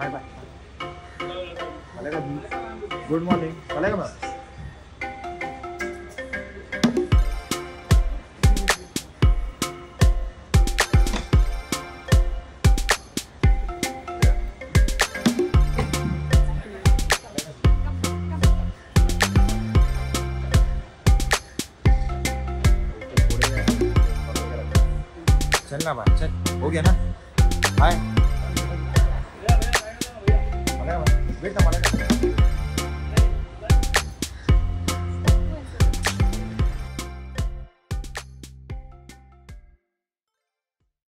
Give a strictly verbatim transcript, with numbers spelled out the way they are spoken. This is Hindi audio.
Bye bye. चलेगा जी, गुड मॉर्निंग। चलेगा मैम? चलना भाई, चल हो गया ना, बाय। वेट ना